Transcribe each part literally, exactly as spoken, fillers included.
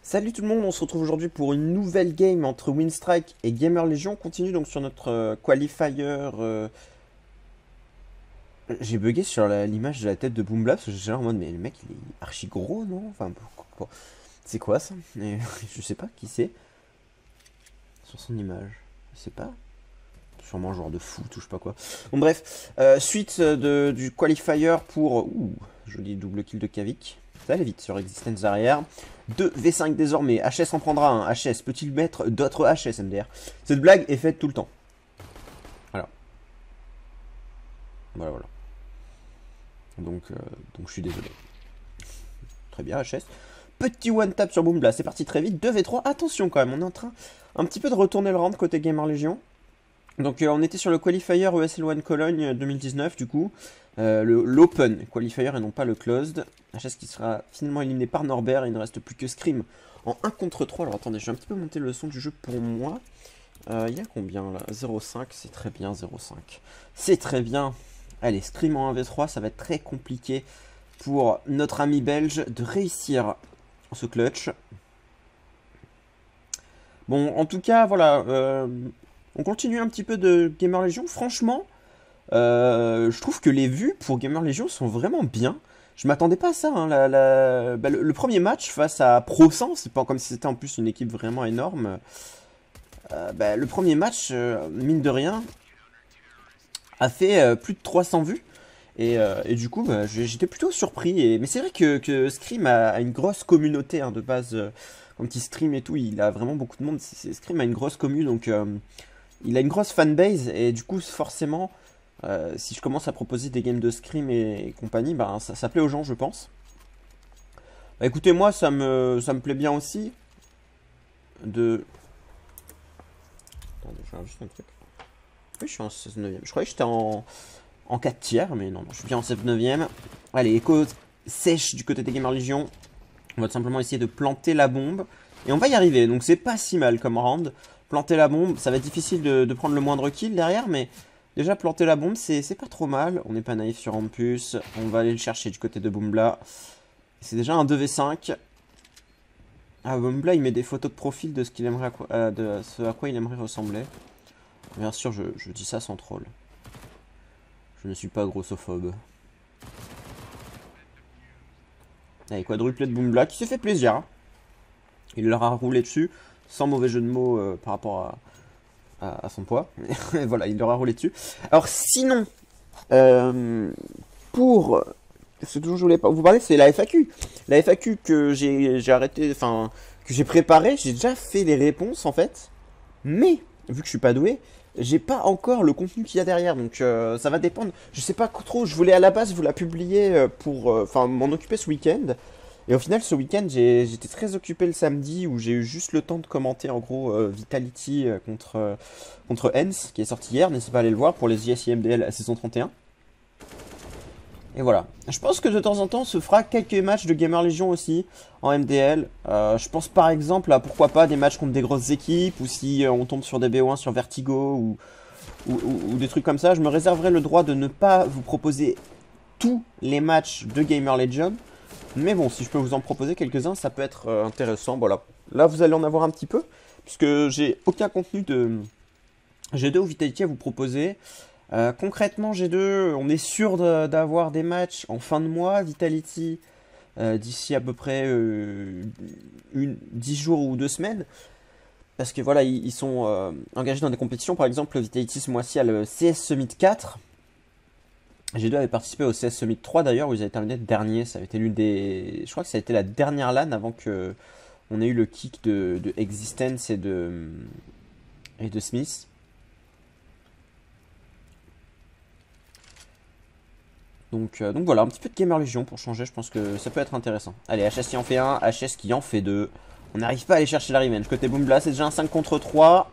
Salut tout le monde, on se retrouve aujourd'hui pour une nouvelle game entre Winstrike et Gamer Legion. On continue donc sur notre euh, qualifier. euh, J'ai bugué sur la- l'image de la tête de Boombla parce que j'étais là en mode mais le mec il est archi gros non? Enfin, pourquoi- c'est quoi ça? Et, je sais pas qui c'est sur son image. Je sais pas. Sûrement un joueur de foot ou je sais pas quoi. Bon bref, euh, suite de, du qualifier pour... Ouh, joli double kill de Kavik. Ça allait vite sur Existence arrière. deux v cinq désormais. H S en prendra un. H S peut-il mettre d'autres H S M D R? Cette blague est faite tout le temps. Voilà. Voilà, voilà. Donc, euh, donc je suis désolé. Très bien, H S. Petit one tap sur Boombla. C'est parti très vite. deux v trois. Attention quand même, on est en train un petit peu de retourner le round côté Gamer Legion. Donc euh, on était sur le qualifier E S L un Cologne deux mille dix-neuf du coup. Euh, L'open qualifier et non pas le closed. H S qui sera finalement éliminé par Norbert. Il ne reste plus que Scream en un contre trois. Alors attendez, je vais un petit peu monter le son du jeu pour moi. Euh, Il y a combien là? Zéro virgule cinq, c'est très bien, zéro virgule cinq. C'est très bien. Allez, Scream en un v trois, ça va être très compliqué pour notre ami belge de réussir ce clutch. Bon, en tout cas, voilà. Euh, on continue un petit peu de Gamer Legion. Franchement, euh, je trouve que les vues pour Gamer Legion sont vraiment bien. Je m'attendais pas à ça. Hein, la, la... Bah, le, le premier match face à ProSens, c'est pas comme si c'était en plus une équipe vraiment énorme. Euh, bah, le premier match, euh, mine de rien, a fait euh, plus de trois cents vues. Et, euh, et du coup, bah, j'étais plutôt surpris. Et... Mais c'est vrai que, que Scream a, a une grosse communauté hein, de base. Euh, quand il stream et tout, il a vraiment beaucoup de monde. Scream a une grosse commu, donc euh, il a une grosse fanbase. Et du coup, forcément, euh, si je commence à proposer des games de Scream et, et compagnie, bah, ça, ça plaît aux gens, je pense. Bah, écoutez, moi, ça me, ça me plaît bien aussi. De... Attendez, je regarde juste un truc. Oui, je suis en seize neuvième. Je croyais que j'étais en... en quatre tiers, mais non, non, je suis bien en seize neuvième. Allez, écho sèche du côté des Gamer Legion. On va tout simplement essayer de planter la bombe. Et on va y arriver, donc c'est pas si mal comme round. Planter la bombe, ça va être difficile de, de prendre le moindre kill derrière, mais déjà planter la bombe, c'est pas trop mal. On n'est pas naïf sur Ampus. On va aller le chercher du côté de Boombla. C'est déjà un deux v cinq. Ah, Boombla, il met des photos de profil de ce, qu'il aimerait à quoi, euh, de ce à quoi il aimerait ressembler. Bien sûr, je, je dis ça sans troll. Je ne suis pas grossophobe. Allez, quadruplé de Boombla qui s'est fait plaisir. Hein. Il leur a roulé dessus, sans mauvais jeu de mots euh, par rapport à, à, à son poids. Et voilà, il leur a roulé dessus. Alors sinon, euh, pour ce dont je voulais vous parler, c'est la F A Q. La F A Q que j'ai arrêté, enfin, que j'ai préparé, j'ai déjà fait les réponses en fait. Mais, vu que je suis pas doué, j'ai pas encore le contenu qu'il y a derrière, donc euh, ça va dépendre. Je sais pas trop, je voulais à la base vous la publier pour, enfin, euh, m'en occuper ce week-end. Et au final, ce week-end, j'étais très occupé le samedi où j'ai eu juste le temps de commenter en gros euh, Vitality euh, contre, euh, contre Hens qui est sorti hier. N'hésitez pas à aller le voir pour les I S I M D L à saison trente et un. Et voilà. Je pense que de temps en temps, on se fera quelques matchs de Gamer Legion aussi en M D L. Euh, je pense par exemple à pourquoi pas des matchs contre des grosses équipes ou si euh, on tombe sur des B O un sur Vertigo ou, ou, ou, ou des trucs comme ça. Je me réserverai le droit de ne pas vous proposer tous les matchs de Gamer Legion. Mais bon, si je peux vous en proposer quelques-uns, ça peut être euh, intéressant. Voilà. Là, vous allez en avoir un petit peu, puisque j'ai aucun contenu de G deux ou Vitality à vous proposer. Euh, concrètement, G deux, on est sûr d'avoir des matchs en fin de mois. Vitality, euh, d'ici à peu près euh, une, dix jours ou deux semaines. Parce que voilà, ils, ils sont euh, engagés dans des compétitions. Par exemple, Vitality ce mois-ci a le C S Summit quatre. G deux avait participé au C S Summit trois d'ailleurs, où ils avaient terminé dernier. Ça avait été l'une des. Je crois que ça a été la dernière LAN avant que on ait eu le kick de, de Existence et de, et de Smith. Donc, euh, donc voilà, un petit peu de Gamer Legion pour changer, je pense que ça peut être intéressant. Allez, H S qui en fait un, H S qui en fait deux. On n'arrive pas à aller chercher la revenge. Côté Boombla, c'est déjà un cinq contre trois.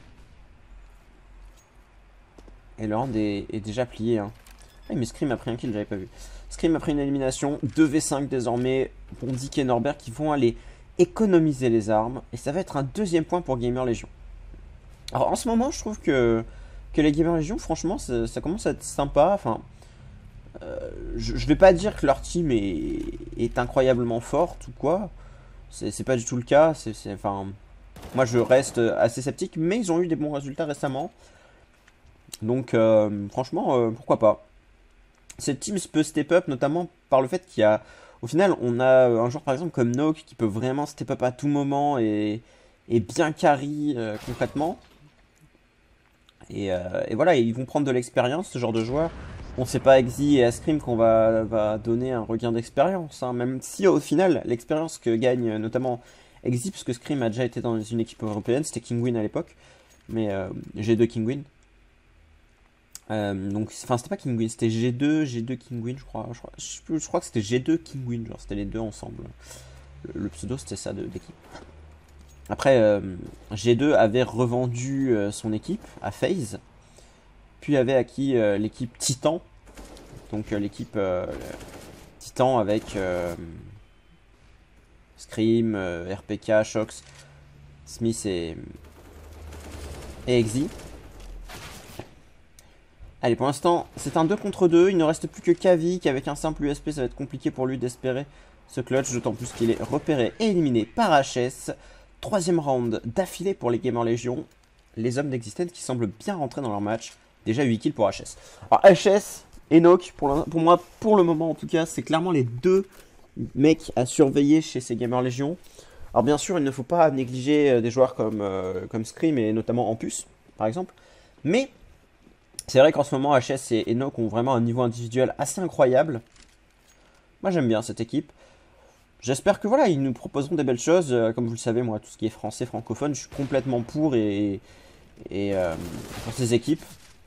Et le hand est, est déjà plié. Hein. Ah, mais Scream a pris un kill, j'avais pas vu. Scream a pris une élimination, deux v cinq désormais. Bondic et Norbert qui vont aller économiser les armes. Et ça va être un deuxième point pour Gamer Legion. Alors en ce moment, je trouve que, que les Gamer Legion, franchement, ça, ça commence à être sympa. Enfin, euh, je, je vais pas dire que leur team est, est incroyablement forte ou quoi. C'est pas du tout le cas. C'est, enfin, moi je reste assez sceptique, mais ils ont eu des bons résultats récemment. Donc euh, franchement, euh, pourquoi pas. Cette team peut step up notamment par le fait qu'il y a, au final, on a un joueur par exemple comme Noak qui peut vraiment step up à tout moment et, et bien carry euh, concrètement. Et, euh, et voilà, ils vont prendre de l'expérience, ce genre de joueurs. On sait pas Exi et Scream qu'on va, va donner un regain d'expérience, hein, même si au final, l'expérience que gagne notamment Exi, puisque Scream a déjà été dans une équipe européenne, c'était Kingwin à l'époque, mais euh, G deux Kingwin. Euh, donc, enfin, c'était pas Kingwin, c'était G deux, G deux Kingwin, je crois. Je crois, je, sais plus, je crois que c'était G deux Kingwin, genre c'était les deux ensemble. Le, le pseudo, c'était ça de l'équipe. Après, euh, G deux avait revendu euh, son équipe à FaZe, puis avait acquis euh, l'équipe Titan. Donc, euh, l'équipe euh, Titan avec euh, Scream, euh, R P K, Shox, Smith et, et Exi. Allez, pour l'instant, c'est un deux contre deux. Il ne reste plus que Kavik. Avec un simple U S P, ça va être compliqué pour lui d'espérer ce clutch. D'autant plus qu'il est repéré et éliminé par H S. Troisième round d'affilée pour les Gamer Legion. Les hommes d'Existence qui semblent bien rentrer dans leur match. Déjà huit kills pour H S. Alors H S et Noak, pour, pour moi, pour le moment en tout cas, c'est clairement les deux mecs à surveiller chez ces Gamer Legion. Alors bien sûr, il ne faut pas négliger des joueurs comme, euh, comme Scream et notamment Ampus, par exemple. Mais c'est vrai qu'en ce moment, H S et Enoch ont vraiment un niveau individuel assez incroyable. Moi, j'aime bien cette équipe. J'espère que voilà, ils nous proposeront des belles choses. Euh, comme vous le savez, moi, tout ce qui est français, francophone, je suis complètement pour et, et euh, pour ces équipes.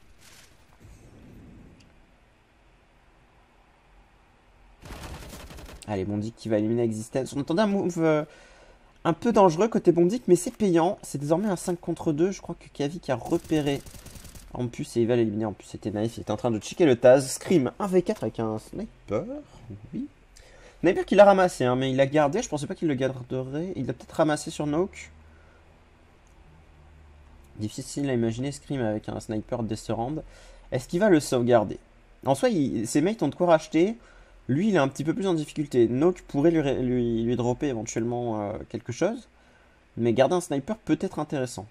Allez, Bondic qui va éliminer Existence. On attendait un move euh, un peu dangereux côté Bondic, mais c'est payant. C'est désormais un cinq contre deux. Je crois que Kavik a repéré en plus, et il va l'éliminer. En plus, c'était naïf. Il était en train de checker le Taz. Scream un v quatre avec un sniper. Oui. Sniper qu'il a ramassé, hein, mais il l'a gardé. Je pensais pas qu'il le garderait. Il l'a peut-être ramassé sur Noak. Difficile à imaginer Scream avec un sniper Desserand. Est-ce qu'il va le sauvegarder? En soi, il, ses mates ont de quoi racheter. Lui, il est un petit peu plus en difficulté. Noak pourrait lui, lui, lui dropper éventuellement euh, quelque chose. Mais garder un sniper peut être intéressant.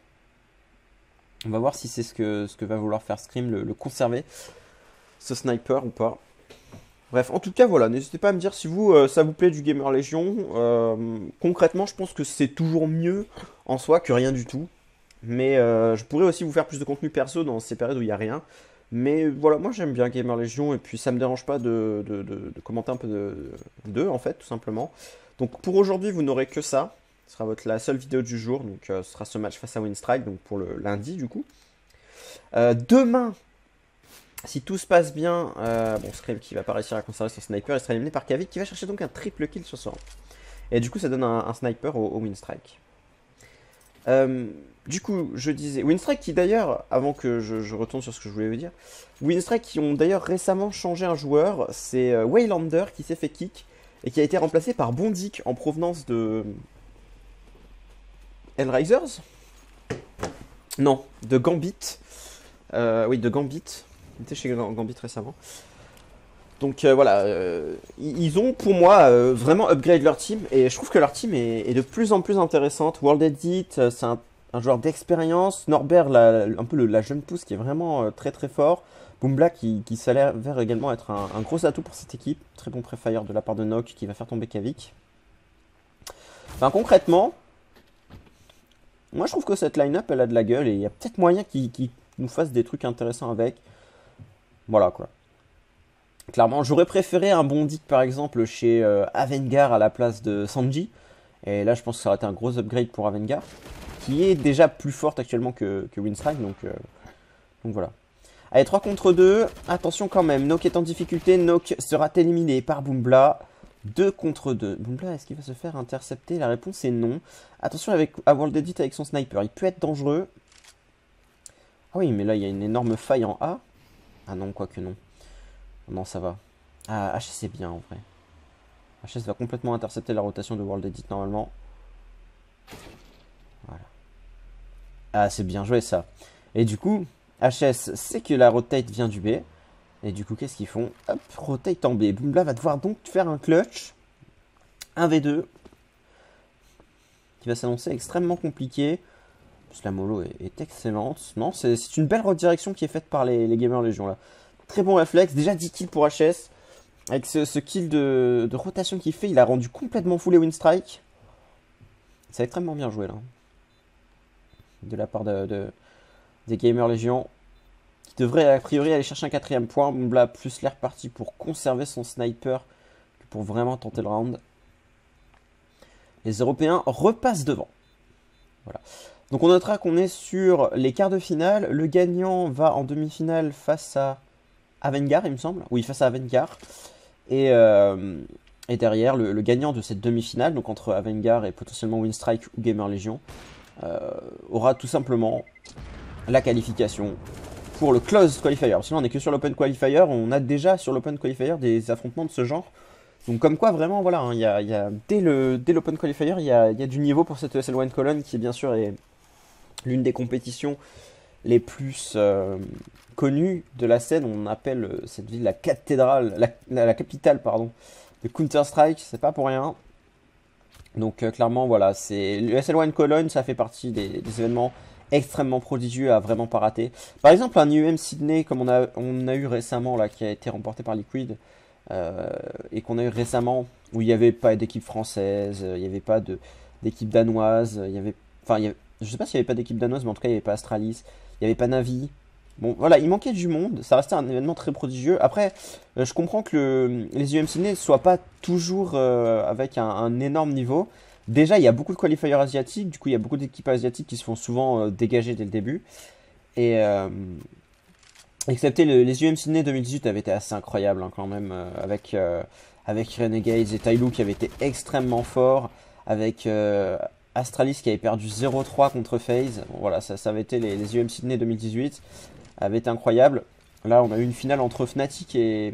On va voir si c'est ce que, ce que va vouloir faire Scream, le, le conserver, ce sniper ou pas. Bref, en tout cas, voilà, n'hésitez pas à me dire si vous, euh, ça vous plaît du Gamer Legion. Euh, concrètement, je pense que c'est toujours mieux en soi que rien du tout. Mais euh, je pourrais aussi vous faire plus de contenu perso dans ces périodes où il n'y a rien. Mais voilà, moi j'aime bien Gamer Legion et puis ça me dérange pas de, de, de, de commenter un peu d'eux en fait, tout simplement. Donc pour aujourd'hui, vous n'aurez que ça. Ce sera votre, la seule vidéo du jour, donc euh, ce sera ce match face à Winstrike, donc pour le lundi du coup. Euh, demain, si tout se passe bien, euh, bon, Scream qui va pas réussir à conserver son sniper, il sera éliminé par Kavik qui va chercher donc un triple kill sur ce round. Et du coup, ça donne un, un sniper au, au Winstrike. Euh, du coup, je disais, Winstrike qui d'ailleurs, avant que je, je retourne sur ce que je voulais vous dire, Winstrike qui ont d'ailleurs récemment changé un joueur, c'est euh, Waylander qui s'est fait kick et qui a été remplacé par Bondic en provenance de Hellraisers? Non, de Gambit. Euh, oui, de Gambit. Il était chez Gambit récemment. Donc euh, voilà, euh, ils ont pour moi euh, vraiment upgrade leur team et je trouve que leur team est, est de plus en plus intéressante. World Edit, euh, c'est un, un joueur d'expérience. Norbert, la, un peu le, la jeune pousse qui est vraiment euh, très très fort. Boombla qui, qui s'avère également être un, un gros atout pour cette équipe. Très bon préfire de la part de Noak qui va faire tomber Kavik. Enfin concrètement, moi je trouve que cette line-up elle a de la gueule et il y a peut-être moyen qu'ils qu'ils nous fassent des trucs intéressants avec. Voilà quoi. Clairement, j'aurais préféré un Bondic par exemple chez euh, Avengar à la place de Sanji. Et là, je pense que ça aurait été un gros upgrade pour Avengar, qui est déjà plus forte actuellement que, que Winstrike. Donc, euh, donc voilà. Allez, trois contre deux. Attention quand même, Noak est en difficulté. Noak sera éliminé par Boombla. deux contre deux. Boombla, est-ce qu'il va se faire intercepter? La réponse est non. Attention avec à World Edit avec son sniper, il peut être dangereux. Ah oui, mais là, il y a une énorme faille en A. Ah non, quoique non. Non, ça va. Ah, H S c'est bien en vrai. H S va complètement intercepter la rotation de World Edit normalement. Voilà. Ah, c'est bien joué ça. Et du coup, H S sait que la rotate vient du B. Et du coup, qu'est-ce qu'ils font? Hop, rotate en B. Boombla va devoir donc faire un clutch. un v deux. qui va s'annoncer extrêmement compliqué. La mollo est, est excellente. Non, c'est une belle redirection qui est faite par les, les Gamers Légion là. Très bon réflexe. Déjà dix kills pour H S. Avec ce, ce kill de, de rotation qu'il fait, il a rendu complètement fou les Winstrike. C'est extrêmement bien joué là. De la part de, de, des Gamers Légion. Qui devrait a priori aller chercher un quatrième point. Bla plus l'air parti pour conserver son sniper. Pour vraiment tenter le round. Les Européens repassent devant. Voilà. Donc on notera qu'on est sur les quarts de finale. Le gagnant va en demi-finale face à Avengar, il me semble. Oui, face à Avengar. Et, euh, et derrière, le, le gagnant de cette demi-finale, donc entre Avengar et potentiellement Winstrike ou Gamer Legion, euh, aura tout simplement la qualification pour le Closed Qualifier. Parce que là, on n'est que sur l'Open Qualifier. On a déjà sur l'Open Qualifier des affrontements de ce genre. Donc comme quoi, vraiment, voilà, hein, y a, y a, dès l'Open Qualifier, il y a, y a du niveau pour cette E S L One Cologne qui, bien sûr, est l'une des compétitions les plus euh, connues de la scène. On appelle cette ville la cathédrale, la, la, la capitale pardon, de Counter-Strike, c'est pas pour rien. Donc euh, clairement, voilà, c'est l'E S L One Cologne, ça fait partie des, des événements extrêmement prodigieux à vraiment pas rater. Par exemple, un I U M Sydney, comme on a, on a eu récemment, là, qui a été remporté par Liquid, euh, et qu'on a eu récemment, où il n'y avait pas d'équipe française, il n'y avait pas d'équipe danoise, il y avait, enfin, il y avait, je sais pas s'il n'y avait pas d'équipe danoise, mais en tout cas, il n'y avait pas Astralis, il n'y avait pas Navi. Bon, voilà, il manquait du monde, ça restait un événement très prodigieux. Après, euh, je comprends que le, les I U M Sydney ne soient pas toujours euh, avec un, un énorme niveau. Déjà, il y a beaucoup de qualifiers asiatiques, du coup, il y a beaucoup d'équipes asiatiques qui se font souvent euh, dégager dès le début. Et, euh, excepté le, les I U M Sydney deux mille dix-huit avaient été assez incroyables hein, quand même, euh, avec, euh, avec Renegades et Tyloo qui avaient été extrêmement forts, avec euh, Astralis qui avait perdu zéro trois contre FaZe. Bon, voilà, ça, ça avait été les, les I U M Sydney deux mille dix-huit, avait été incroyable. Là, on a eu une finale entre Fnatic et,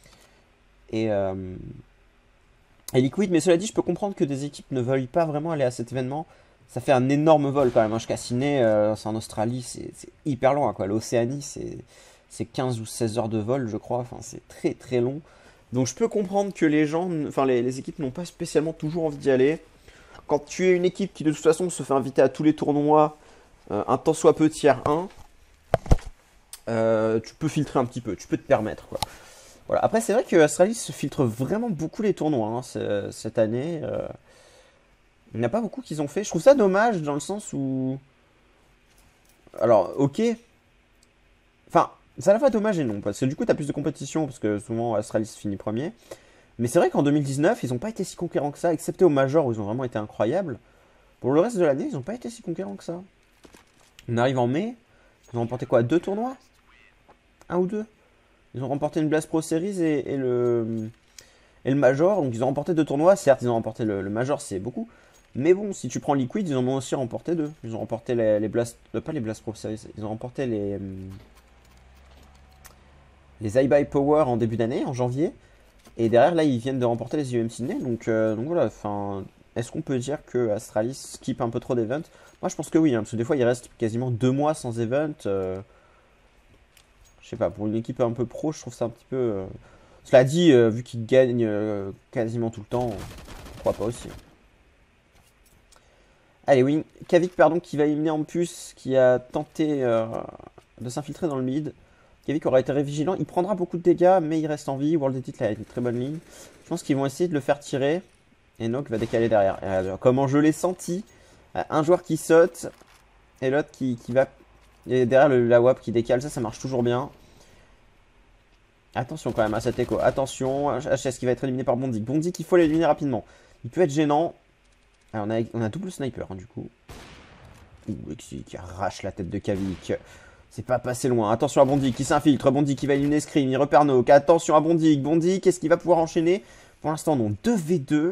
et, euh, et Liquid, mais cela dit, je peux comprendre que des équipes ne veuillent pas vraiment aller à cet événement. Ça fait un énorme vol quand même, hein. Jusqu'à Sydney, euh, c'est en Australie, c'est hyper loin, quoi. L'Océanie, c'est quinze ou seize heures de vol, je crois. Enfin, c'est très très long. Donc je peux comprendre que les gens, enfin les, les équipes n'ont pas spécialement toujours envie d'y aller. Quand tu es une équipe qui de toute façon se fait inviter à tous les tournois, euh, un tant soit peu tiers un, euh, tu peux filtrer un petit peu, tu peux te permettre, quoi. Voilà. Après, c'est vrai que Astralis se filtre vraiment beaucoup les tournois hein, cette année. Euh, il n'y en a pas beaucoup qu'ils ont fait. Je trouve ça dommage dans le sens où... Alors, ok. Enfin, c'est à la fois dommage et non. Parce que du coup, tu as plus de compétition parce que souvent Astralis finit premier. Mais c'est vrai qu'en deux mille dix-neuf, ils n'ont pas été si conquérants que ça, excepté au Major où ils ont vraiment été incroyables. Pour le reste de l'année, ils n'ont pas été si conquérants que ça. On arrive en mai. Ils ont remporté quoi? Deux tournois? Un ou deux? Ils ont remporté une Blast Pro Series et, et, le, et le Major. Donc ils ont remporté deux tournois. Certes, ils ont remporté le, le Major, c'est beaucoup. Mais bon, si tu prends Liquid, ils en ont aussi remporté deux. Ils ont remporté les, les Blast... Euh, pas les Blast Pro Series. Ils ont remporté les... Hum, les iBuy Power en début d'année, en janvier. Et derrière, là, ils viennent de remporter les I U M Sydney. Donc, euh, donc voilà, enfin... Est-ce qu'on peut dire que Astralis skip un peu trop d'events? Moi, je pense que oui, hein, parce que des fois, il reste quasiment deux mois sans event. Euh... Je sais pas, pour une équipe un peu pro, je trouve ça un petit peu... Euh... Cela dit, euh, vu qu'ils gagnent euh, quasiment tout le temps, je crois pas aussi. Allez, oui, Kavik, pardon, qui va éliminer en puce, qui a tenté euh, de s'infiltrer dans le mid. Kavik aura été très vigilant, il prendra beaucoup de dégâts, mais il reste en vie. World Edit a une très bonne ligne. Je pense qu'ils vont essayer de le faire tirer. Et Nock va décaler derrière. Euh, comment je l'ai senti. Euh, un joueur qui saute, et l'autre qui, qui va... Et derrière le, la W A P qui décale, ça, ça marche toujours bien. Attention quand même à cet écho. Attention, H S qui va être éliminé par Bondik. Bondik, il faut l'éliminer rapidement. Il peut être gênant. Alors, on, a, on a double sniper, hein, du coup. Ouh, qui, qui arrache la tête de Kavik. C'est pas passé loin. Attention à Bondik qui s'infiltre. Bondik qui va éliminer Scream. Il repère Nock. Attention à Bondik. Bondik, est-ce qu'il va pouvoir enchaîner? Pour l'instant, non. deux v deux.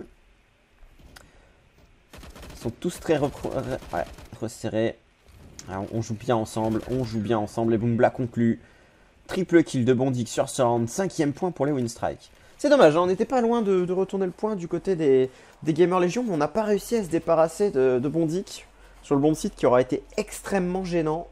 Ils sont tous très repro... ouais, resserrés. Alors, on joue bien ensemble. On joue bien ensemble. Et Boombla conclut. Triple kill de Bondik sur ce round. Cinquième point pour les Winstrike. C'est dommage, hein, on n'était pas loin de, de retourner le point du côté des, des Gamers Légion, mais on n'a pas réussi à se débarrasser de, de Bondik sur le bon site qui aura été extrêmement gênant.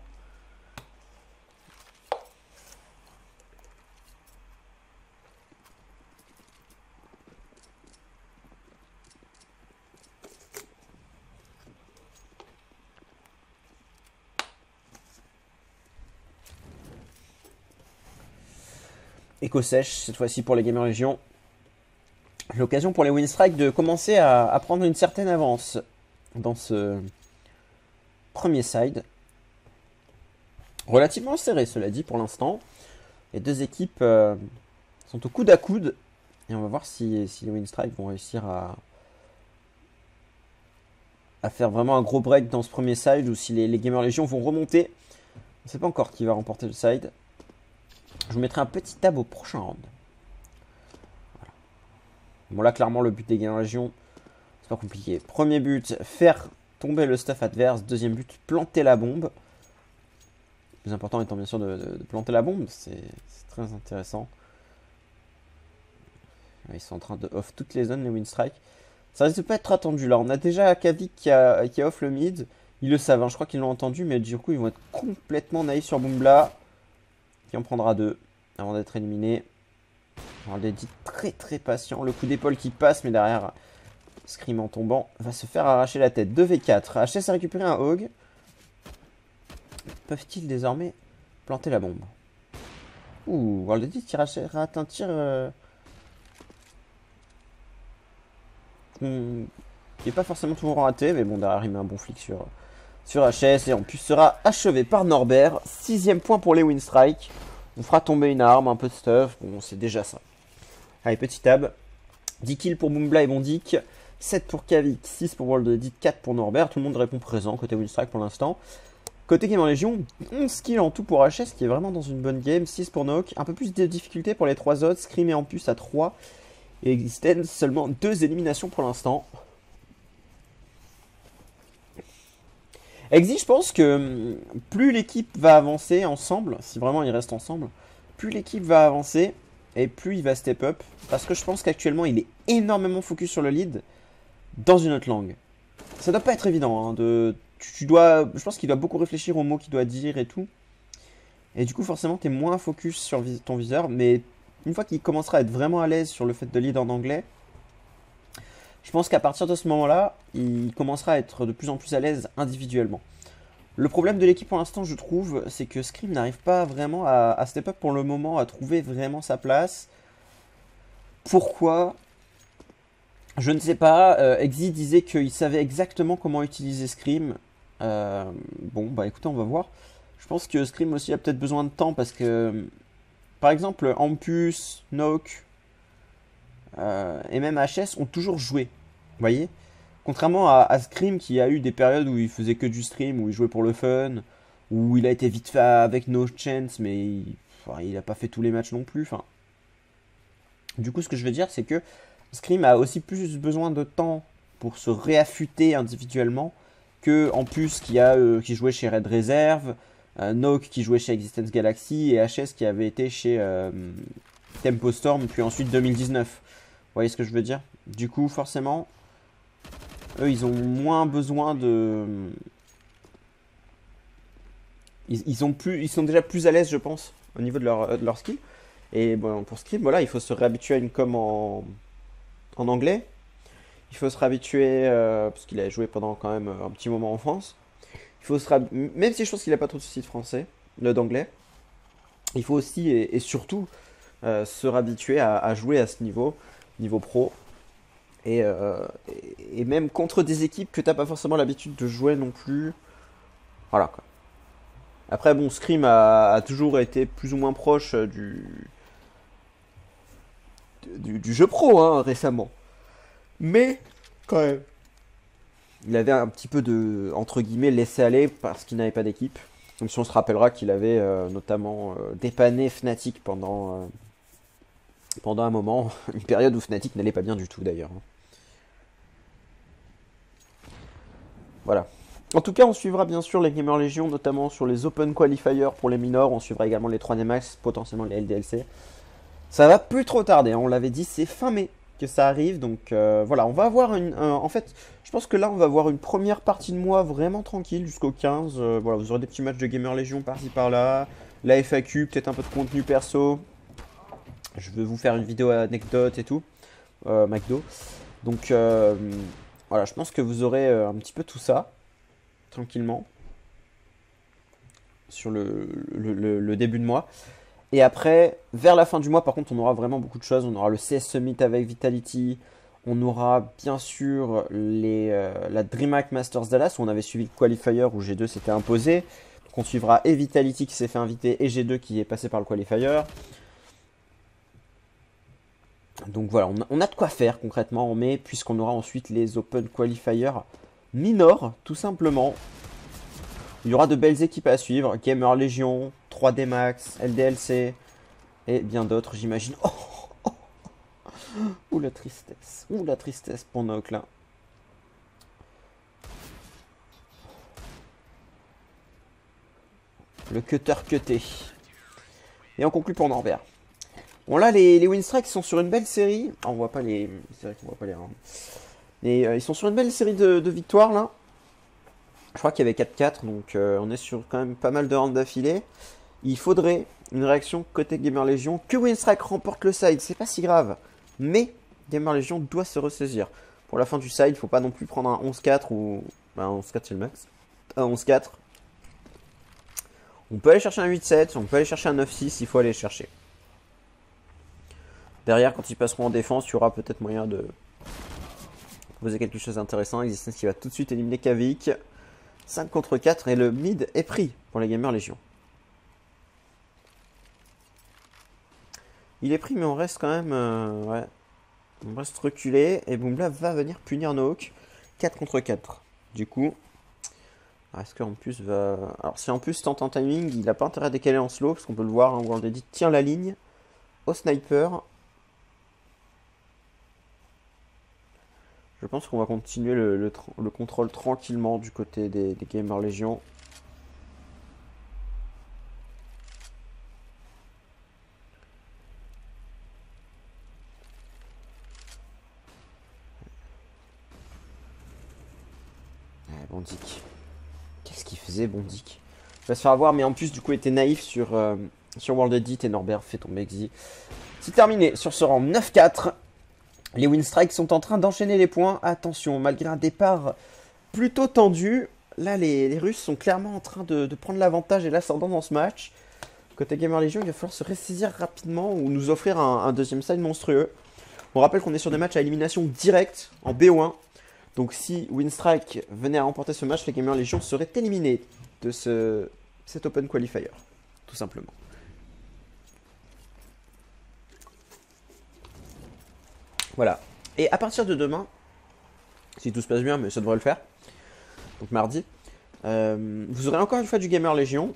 Éco-sèche, cette fois-ci pour les Gamer Legion. L'occasion pour les Winstrike de commencer à, à prendre une certaine avance dans ce premier side. Relativement serré, cela dit, pour l'instant. Les deux équipes euh, sont au coude à coude. Et on va voir si, si les Winstrike vont réussir à, à faire vraiment un gros break dans ce premier side ou si les, les Gamer Legion vont remonter. On ne sait pas encore qui va remporter le side. Je vous mettrai un petit tab au prochain round. Voilà. Bon là, clairement, le but des Gamer Legion, c'est pas compliqué. Premier but, faire tomber le stuff adverse. Deuxième but, planter la bombe. Le plus important étant bien sûr de, de, de planter la bombe. C'est très intéressant. Ils sont en train de off toutes les zones, les Winstrike. Ça risque de pas être attendu là. On a déjà Kavik qui a, qui a off le mid. Ils le savent, hein. Je crois qu'ils l'ont entendu, mais du coup ils vont être complètement naïfs sur Boombla. Qui en prendra deux avant d'être éliminé. On l'a dit, très très patient. Le coup d'épaule qui passe, mais derrière, Scream en tombant va se faire arracher la tête. deux v quatre. H S a récupéré un Hog. Peuvent-ils désormais planter la bombe? Ouh, World Edit qui rate un tir euh, qui n'est pas forcément toujours raté, mais bon, derrière il met un bon flic sur, sur H S et en plus sera achevé par Norbert. Sixième point pour les Winstrike. On fera tomber une arme, un peu de stuff, bon c'est déjà ça. Allez, petit tab. dix kills pour Boombla et Bondic, sept pour Kavik, six pour World Edit, quatre pour Norbert. Tout le monde répond présent côté Winstrike pour l'instant. Côté Gamer Legion, onze kills en tout pour H S qui est vraiment dans une bonne game, six pour Nook. Un peu plus de difficulté pour les trois autres, Scream et Ampus à trois. Et Existence seulement deux éliminations pour l'instant. Exi, je pense que plus l'équipe va avancer ensemble, si vraiment ils restent ensemble, plus l'équipe va avancer et plus il va step up. Parce que je pense qu'actuellement il est énormément focus sur le lead dans une autre langue. Ça doit pas être évident, hein, de... tu, tu dois... je pense qu'il doit beaucoup réfléchir aux mots qu'il doit dire et tout. Et du coup forcément tu es moins focus sur vis ton viseur, mais une fois qu'il commencera à être vraiment à l'aise sur le fait de lead en anglais, je pense qu'à partir de ce moment-là, il commencera à être de plus en plus à l'aise individuellement. Le problème de l'équipe pour l'instant, je trouve, c'est que Scream n'arrive pas vraiment à, à step up pour le moment, à trouver vraiment sa place. Pourquoi? Je ne sais pas. Euh, Exi disait qu'il savait exactement comment utiliser Scream. Euh, bon, bah écoutez, on va voir. Je pense que Scream aussi a peut-être besoin de temps parce que, par exemple, Ampus, Nook euh, et même H S ont toujours joué. Vous voyez? Contrairement à, à Scream qui a eu des périodes où il faisait que du stream, où il jouait pour le fun, où il a été vite fait avec No Chance, mais il enfin, n'a pas fait tous les matchs non plus. Enfin, du coup, ce que je veux dire, c'est que Scream a aussi plus besoin de temps pour se réaffûter individuellement que Ampus qui, a, euh, qui jouait chez Red Reserve, euh, Nook qui jouait chez Existence Galaxy et H S qui avait été chez euh, Tempo Storm, puis ensuite deux mille dix-neuf. Vous voyez ce que je veux dire? Du coup, forcément, eux, ils ont moins besoin de... Ils, ils, ont plus, ils sont déjà plus à l'aise, je pense, au niveau de leur, de leur skill. Et bon, pour Scream, voilà, il faut se réhabituer à une com en, en anglais. Il faut se réhabituer, euh, parce qu'il a joué pendant quand même un petit moment en France. Il faut se réhabituer, même si je pense qu'il n'a pas trop de soucis de français, d'anglais. Il faut aussi et, et surtout euh, se réhabituer à, à jouer à ce niveau, niveau pro. Et, euh, et, et même contre des équipes que tu n'as pas forcément l'habitude de jouer non plus. Voilà quoi. Après, bon, Scream a, a toujours été plus ou moins proche du, du, du jeu pro hein, récemment. Mais, quand même, il avait un petit peu de, entre guillemets, laissé aller parce qu'il n'avait pas d'équipe. Même si on se rappellera qu'il avait euh, notamment euh, dépanné Fnatic pendant, euh, pendant un moment, une période où Fnatic n'allait pas bien du tout d'ailleurs. Voilà. En tout cas, on suivra bien sûr les Gamer Legion, notamment sur les Open Qualifiers pour les minors. On suivra également les trois D Max, potentiellement les L D L C. Ça va plus trop tarder, hein. On l'avait dit, c'est fin mai que ça arrive. Donc euh, voilà, on va avoir une... Un, en fait, je pense que là, on va avoir une première partie de mois vraiment tranquille jusqu'au quinze. Euh, voilà, vous aurez des petits matchs de Gamer Legion par-ci par-là. La F A Q, peut-être un peu de contenu perso. Je vais vous faire une vidéo anecdote et tout. Euh, McDo. Donc euh, voilà, je pense que vous aurez un petit peu tout ça. Tranquillement. Sur le, le, le, le début de mois. Et après, vers la fin du mois, par contre, on aura vraiment beaucoup de choses. On aura le C S Summit avec Vitality. On aura bien sûr les, euh, la DreamHack Masters Dallas où on avait suivi le qualifier où G deux s'était imposé. Donc on suivra et Vitality qui s'est fait inviter et G deux qui est passé par le qualifier. Donc voilà, on a, on a de quoi faire concrètement en mai puisqu'on aura ensuite les Open Qualifiers minors tout simplement. Il y aura de belles équipes à suivre. Gamer Legion, trois D Max, L D L C et bien d'autres j'imagine. Oh, ouh la tristesse, ouh la tristesse pour Noc là. Le cutter cuté. Et on conclut pour Norbert. Bon là les, les win strikes sont sur une belle série. Ah, on voit pas les. C'est vrai qu'on voit pas les rangs. Mais euh, ils sont sur une belle série de, de victoires là. Je crois qu'il y avait quatre quatre, donc euh, on est sur quand même pas mal de rounds d'affilée. Il faudrait une réaction côté Gamer Legion. Que Winstrike remporte le side, c'est pas si grave. Mais Gamer Legion doit se ressaisir. Pour la fin du side, il faut pas non plus prendre un onze quatre ou... Bah, un onze quatre c'est le max. Un onze quatre. On peut aller chercher un huit sept, on peut aller chercher un neuf six, il faut aller chercher. Derrière, quand ils passeront en défense, il y aura peut-être moyen de proposer quelque chose d'intéressant. Existence qui va tout de suite éliminer Kavik. cinq contre quatre et le mid est pris pour les Gamer Legion. Il est pris mais on reste quand même... Euh, ouais. On reste reculé et Boombla va venir punir Nohawk. quatre contre quatre. Du coup... Est-ce qu'en plus va... Alors si en plus tente en timing, il n'a pas intérêt à décaler en slow parce qu'on peut le voir, hein, World Edit tient la ligne au sniper. Je pense qu'on va continuer le, le, le contrôle tranquillement du côté des, des Gamer Legion. Ouais, Bondic. Qu'est-ce qu'il faisait, Bondic? Il va se faire avoir, mais en plus, du coup, il était naïf sur, euh, sur World Edit et Norbert fait tomber Exi. C'est terminé sur ce rang neuf quatre. Les win strikes sont en train d'enchaîner les points. Attention, malgré un départ plutôt tendu, là les, les Russes sont clairement en train de, de prendre l'avantage et l'ascendant dans ce match. Côté Gamer Legion, il va falloir se ressaisir rapidement ou nous offrir un, un deuxième side monstrueux. On rappelle qu'on est sur des matchs à élimination directe en B O un. Donc si Winstrike venait à remporter ce match, les Gamer Legion seraient éliminés de ce, cet Open Qualifier. Tout simplement. Voilà. Et à partir de demain, si tout se passe bien, mais ça devrait le faire, donc mardi, euh, vous aurez encore une fois du Gamer Legion.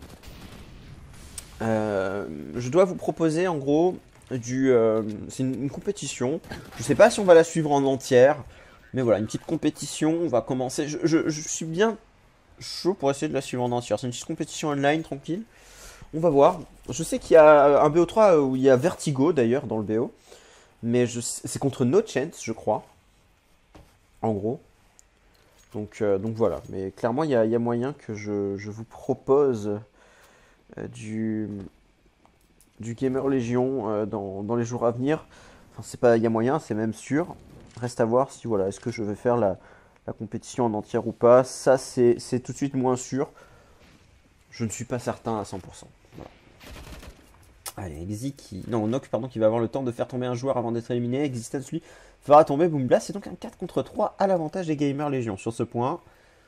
Euh, je dois vous proposer en gros du, euh, c'est une, une compétition. Je sais pas si on va la suivre en entière, mais voilà, une petite compétition. On va commencer. Je, je, je suis bien chaud pour essayer de la suivre en entière. C'est une petite compétition online tranquille. On va voir. Je sais qu'il y a un B O trois où il y a Vertigo d'ailleurs dans le B O. Mais c'est contre No Chance, je crois. En gros. Donc, euh, donc voilà. Mais clairement, il y a, y a moyen que je, je vous propose euh, du, du Gamer Legion euh, dans, dans les jours à venir. Enfin, c'est pas, il y a moyen, c'est même sûr. Reste à voir si, voilà, est-ce que je vais faire la, la compétition en entière ou pas. Ça, c'est tout de suite moins sûr. Je ne suis pas certain à cent pour cent. Voilà. Allez, Exi qui... Non, Noc, pardon, qui va avoir le temps de faire tomber un joueur avant d'être éliminé. Existence, lui, fera tomber Boombla. C'est donc un quatre contre trois à l'avantage des Gamer Legion sur ce point.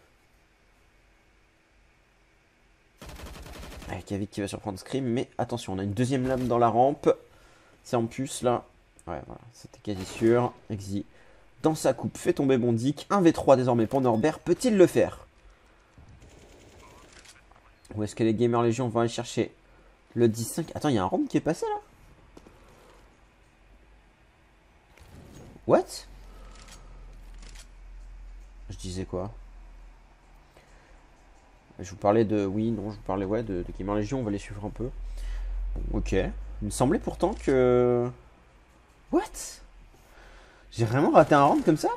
Allez, Kavik qui va surprendre Scream. Mais attention, on a une deuxième lame dans la rampe. C'est en plus, là. Ouais, voilà, c'était quasi sûr. Exi, dans sa coupe, fait tomber Bondic. un v trois désormais pour Norbert. Peut-il le faire? Où est-ce que les Gamer Legion vont aller chercher le dix cinq? Attends, il y a un round qui est passé là? What? Je disais quoi? Je vous parlais de... Oui, non, je vous parlais ouais, de, de Gamer Legion, on va les suivre un peu. Bon, ok. Il me semblait pourtant que... What? J'ai vraiment raté un round comme ça?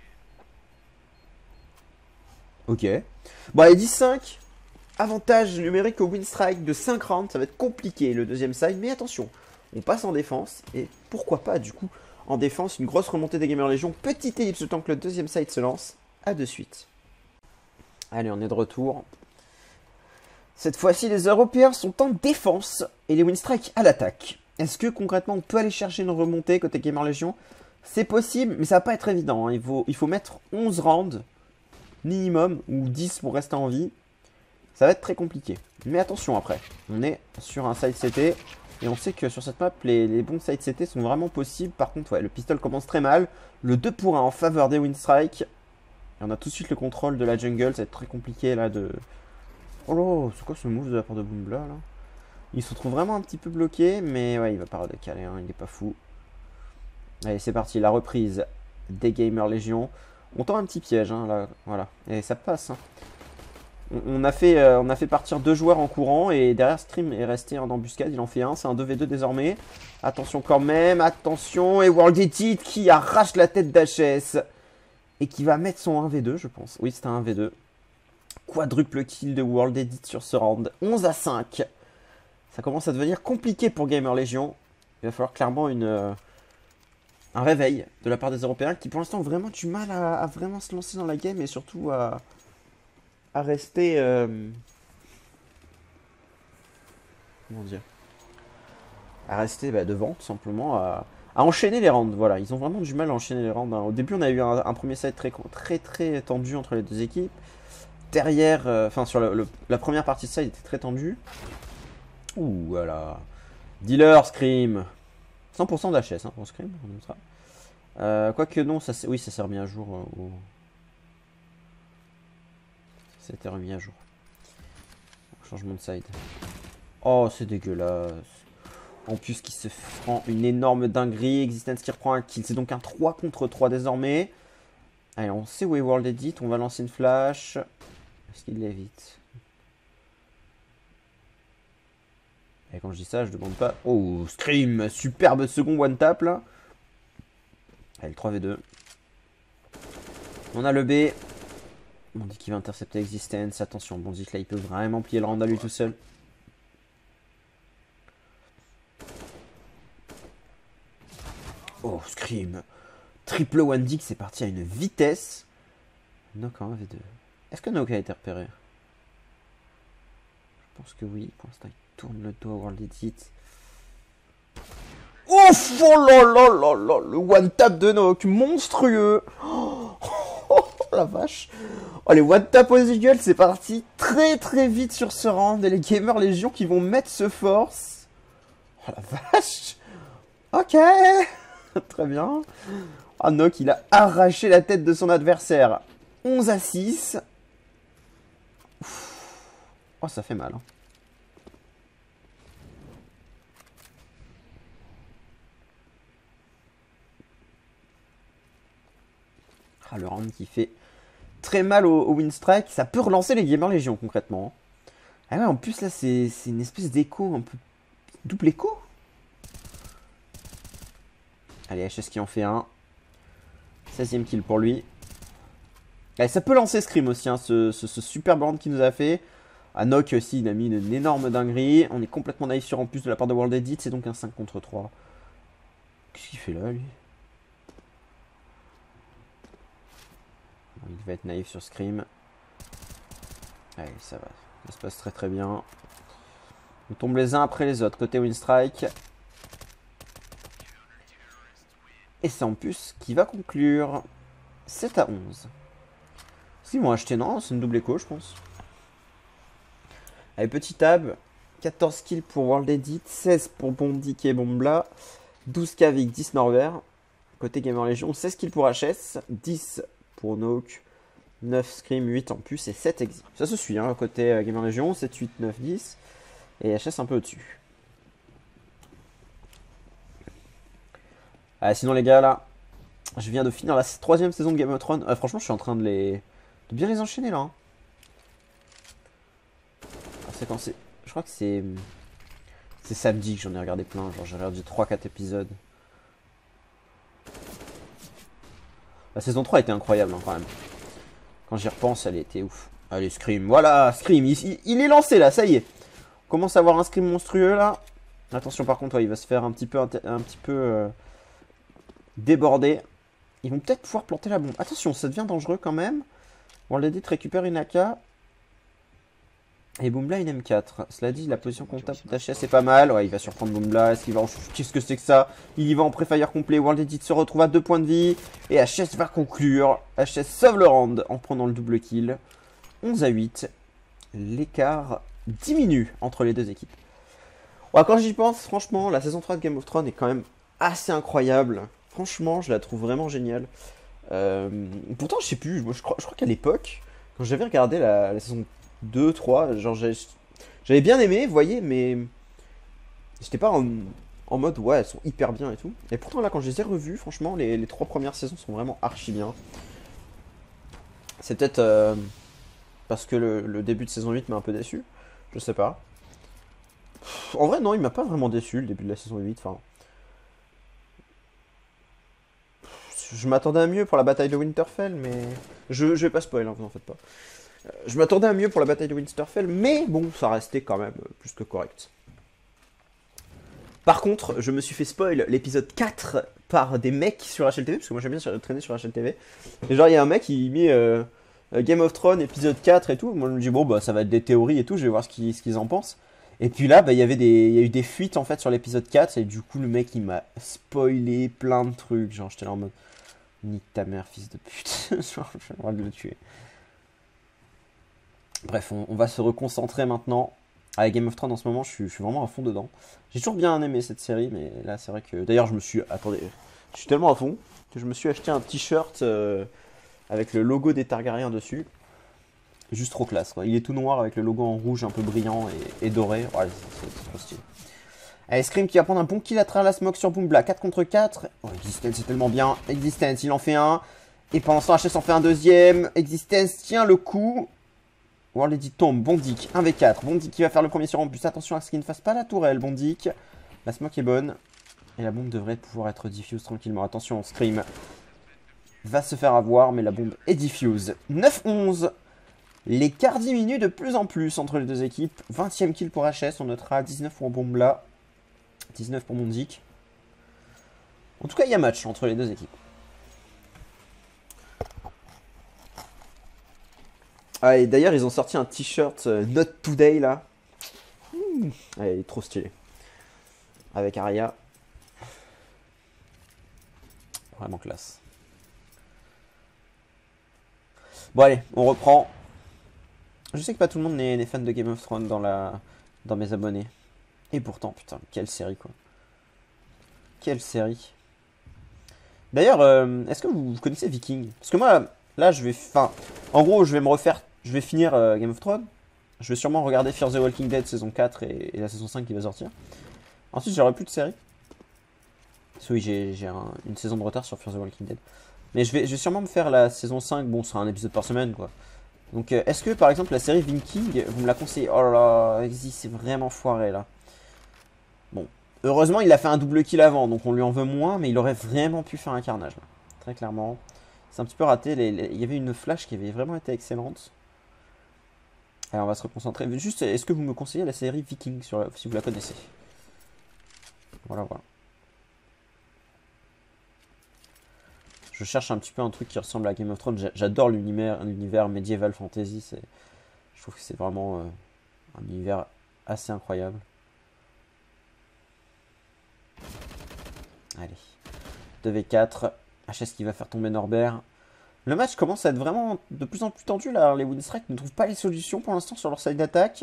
Ok. Bon, allez, dix cinq. Avantage numérique au win strike de cinq rounds. Ça va être compliqué le deuxième side. Mais attention, on passe en défense. Et pourquoi pas, du coup, en défense, une grosse remontée des Gamer Legion. Petite ellipse le temps que le deuxième side se lance. À de suite. Allez, on est de retour. Cette fois-ci, les Européens sont en défense et les Winstrike à l'attaque. Est-ce que concrètement on peut aller chercher une remontée côté Gamer Legion? C'est possible, mais ça va pas être évident. Hein. Il, faut, il faut mettre onze rounds minimum, ou dix pour rester en vie. Ça va être très compliqué. Mais attention après, on est sur un side C T. Et on sait que sur cette map, les, les bons side C T sont vraiment possibles. Par contre, ouais, le pistol commence très mal. Le deux pour un en faveur des Winstrike. Et on a tout de suite le contrôle de la jungle. Ça va être très compliqué là de... Oh là, c'est quoi ce move de la part de Boombla là? Il se retrouve vraiment un petit peu bloqué, mais ouais, il va pas redecaler, hein, il est pas fou. Allez, c'est parti, la reprise des Gamer Legion. On tend un petit piège, hein, là, voilà, et ça passe. Hein. On, on, a fait, euh, on a fait partir deux joueurs en courant, et derrière Scream est resté en embuscade, il en fait un, c'est un deux v deux désormais. Attention quand même, attention, et World Edit qui arrache la tête d'H S. Et qui va mettre son un v deux, je pense. Oui, c'est un un v deux. Quadruple kill de World Edit sur ce round. onze à cinq. Ça commence à devenir compliqué pour Gamer Legion. Il va falloir clairement une, euh, un réveil de la part des Européens qui pour l'instant ont vraiment du mal à, à vraiment se lancer dans la game et surtout à, à rester... Euh, comment dire à rester bah, devant, tout simplement, à, à enchaîner les rounds. Voilà, ils ont vraiment du mal à enchaîner les rounds. Hein. Au début, on a eu un, un premier set très, très très tendu entre les deux équipes. Derrière, enfin euh, sur le, le, la première partie de ça, il était très tendu. Ouh, voilà. Dealer, Scream. cent pour cent d'H S hein, pour Scream. Euh, Quoique non, ça, oui, ça s'est remis à jour. Euh, au... Ça s'était remis à jour. Changement de side. Oh, c'est dégueulasse. En plus, qui se prend une énorme dinguerie. Existence qui reprend un kill. C'est donc un trois contre trois désormais. Allez, on sait où est World Edit. On va lancer une flash. Est-ce qu'il l'évite? Et quand je dis ça, je demande pas... Oh, Scream, superbe second one tap là. Allez, le trois v deux. On a le B. On dit qu'il va intercepter Existence. Attention, bon dit que là, il peut vraiment plier le round à lui tout seul. Oh, Scream. Triple one dick, c'est parti à une vitesse. Knock en un v deux. Est-ce que Knock a été repéré? Je pense que oui. Pour l'instant, il tourne le dos à World Edit. Ouf, oh là là là là, le one tap de Knock, monstrueux. Oh, oh, la vache. Oh, les one tap aux eagles, c'est parti très très vite sur ce round. Et les Gamer Legion qui vont mettre ce force. Oh la vache. Ok. Très bien. Ah, Knock, il a arraché la tête de son adversaire. onze à six. Ouf. Oh, ça fait mal. Hein. Ah, le round qui fait très mal au, au Winstrike. Ça peut relancer les Gamer Legion concrètement. Ah ouais, en plus là, c'est une espèce d'écho un peu... Double écho. Allez, H S qui en fait un. seizième kill pour lui. Allez, ça peut lancer Scream aussi, hein, ce, ce, ce superbe round qu'il nous a fait. À Knock aussi, il a mis une, une énorme dinguerie. On est complètement naïf sur en plus de la part de World Edit. C'est donc un cinq contre trois. Qu'est-ce qu'il fait là, lui? Il va être naïf sur Scream. Allez, ça va. Ça se passe très très bien. On tombe les uns après les autres. Côté Winstrike. Et c'est en plus qui va conclure. sept à onze. S'ils vont acheter, non, c'est une double écho, je pense. Allez, petit tab. quatorze kills pour World Edit, seize pour Bondik et Bombla, douze Kavik, dix Norvers. Côté Gamer Legion, seize kills pour H S, dix pour Knock, neuf Scream, huit en plus et sept Exit. Ça se suit, hein, côté euh, Gamer Legion, sept, huit, neuf, dix. Et H S un peu au-dessus. Ah, sinon les gars, là, je viens de finir la troisième saison de Game of Thrones. Ah, franchement, je suis en train de les, de bien les enchaîner là. Hein. C'est quand c'est, je crois que c'est, c'est samedi que j'en ai regardé plein. Genre j'ai regardé trois quatre épisodes. La saison trois était incroyable hein, quand même. Quand j'y repense, elle était ouf. Allez, Scream, voilà, Scream, il, il, il est lancé là, ça y est. On commence à avoir un Scream monstrueux là. Attention par contre, ouais, il va se faire un petit peu, un, un petit peu euh, déborder. Ils vont peut-être pouvoir planter la bombe. Attention, ça devient dangereux quand même. World Edit récupère une A K. Et Boombla une M quatre. Cela dit, la position comptable d'H S est pas mal. Ouais, il va surprendre Boombla. Est-ce qu'il va en... Qu'est-ce que c'est que ça? Il y va en pré-fire complet. World Edit se retrouve à deux points de vie. Et H S va conclure. H S sauve le round en prenant le double kill. onze à huit. L'écart diminue entre les deux équipes. Ouais, quand j'y pense, franchement, la saison trois de Game of Thrones est quand même assez incroyable. Franchement, je la trouve vraiment géniale. Euh, pourtant, je sais plus, moi, je crois, je crois qu'à l'époque, quand j'avais regardé la, la saison deux, trois, genre j'avais bien aimé, vous voyez, mais j'étais pas en, en mode ouais, elles sont hyper bien et tout. Et pourtant, là, quand je les ai revues, franchement, les, les trois premières saisons sont vraiment archi bien. C'est peut-être euh, parce que le, le début de saison huit m'a un peu déçu, je sais pas. Pff, en vrai, non, il m'a pas vraiment déçu le début de la saison huit, enfin. Je m'attendais à mieux pour la bataille de Winterfell, mais. Je, je vais pas spoil, hein, vous en faites pas. Euh, Je m'attendais à mieux pour la bataille de Winterfell, mais bon, ça restait quand même euh, plus que correct. Par contre, je me suis fait spoil l'épisode quatre par des mecs sur H L T V, parce que moi j'aime bien sur- traîner sur H L T V. Et genre, il y a un mec qui met euh, euh, Game of Thrones épisode quatre et tout. Moi je me dis, bon, bah ça va être des théories et tout, je vais voir ce qu'ils ce qu'ils en pensent. Et puis là, bah, il y avait des, il y a eu des fuites en fait sur l'épisode quatre, et du coup, le mec il m'a spoilé plein de trucs. Genre, j'étais là en mode. Nique ta mère, fils de pute. Genre, j'ai le droit de le tuer. Bref, on, on va se reconcentrer maintenant. Avec Game of Thrones en ce moment, je suis, je suis vraiment à fond dedans. J'ai toujours bien aimé cette série, mais là, c'est vrai que. D'ailleurs, je me suis. Attendez, je suis tellement à fond que je me suis acheté un t-shirt euh, avec le logo des Targaryens dessus. Juste trop classe, quoi. Il est tout noir avec le logo en rouge un peu brillant et, et doré. Ouais, c'est c'est- c'est trop stylé. Allez, Scream qui va prendre un bon kill à travers la smoke sur Boombla. quatre contre quatre. Oh, Existence, c'est tellement bien. Existence, il en fait un. Et pendant ce temps, H S en fait un deuxième. Existence tient le coup. World Edit tombe. Bondic, un v quatre. Bondic qui va faire le premier sur Rampus. Attention à ce qu'il ne fasse pas la tourelle, Bondic. La smoke est bonne. Et la bombe devrait pouvoir être diffuse tranquillement. Attention, Scream va se faire avoir, mais la bombe est diffuse. neuf onze. L'écart diminue de plus en plus entre les deux équipes. vingtième kill pour H S. On notera dix-neuf pour Boombla. dix-neuf pour Bondic. En tout cas, il y a match entre les deux équipes. Ah, et d'ailleurs, ils ont sorti un t-shirt euh, Not Today là. Mmh. Ah, il est trop stylé. Avec Arya. Vraiment classe. Bon, allez, on reprend. Je sais que pas tout le monde n'est n'est fan de Game of Thrones dans, la... dans mes abonnés. Et pourtant, putain, quelle série quoi. Quelle série. D'ailleurs, euh, est-ce que vous, vous connaissez Viking? Parce que moi, là, je vais. Enfin, en gros, je vais me refaire. Je vais finir euh, Game of Thrones. Je vais sûrement regarder Fear the Walking Dead saison quatre et, et la saison cinq qui va sortir. Ensuite, j'aurai plus de séries. Parce que oui, j'ai j'ai un- une saison de retard sur Fear the Walking Dead. Mais je vais, je vais sûrement me faire la saison cinq. Bon, ce sera un épisode par semaine, quoi. Donc, euh, est-ce que, par exemple, la série Viking, vous me la conseillez? Oh là là, Exy, c'est vraiment foiré, là. Bon. Heureusement, il a fait un double kill avant, donc on lui en veut moins, mais il aurait vraiment pu faire un carnage, là. Très clairement. C'est un petit peu raté. les- les- Il y avait une flash qui avait vraiment été excellente. Alors, on va se reconcentrer. Juste, est-ce que vous me conseillez la série Viking, sur la- si vous la connaissez? Voilà, voilà. Je cherche un petit peu un truc qui ressemble à Game of Thrones. J'a- J'adore l'univers, l'univers médiéval fantasy. c'est- Je trouve que c'est vraiment euh, un univers assez incroyable. Allez. deux v quatre. H S qui va faire tomber Norbert. Le match commence à être vraiment de plus en plus tendu là. Les Winstrike ne trouvent pas les solutions pour l'instant sur leur side d'attaque.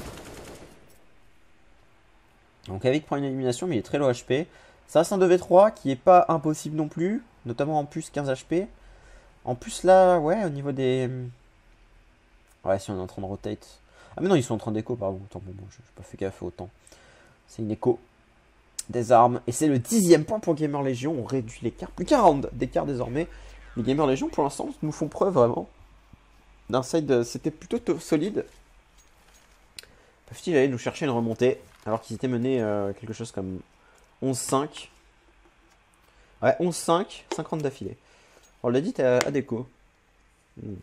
Donc Avik prend une élimination, mais il est très low H P. Ça reste un deux v trois qui est pas impossible non plus. Notamment en plus quinze H P. En plus là, ouais, au niveau des... Ouais, si on est en train de rotate. Ah mais non, ils sont en train d'écho, pardon. Attends, bon, bon, j'ai pas fait gaffe autant. C'est une écho des armes. Et c'est le dixième point pour Gamer Legion. On réduit l'écart. Plus qu'un round d'écart désormais. Les Gamer Legion, pour l'instant, nous font preuve vraiment d'un side. C'était plutôt solide. Peuvent-ils aller nous chercher une remontée alors qu'ils étaient menés euh, quelque chose comme onze cinq. Ouais, onze cinq, cinquante d'affilée. On l'a dit à, à déco. Hmm.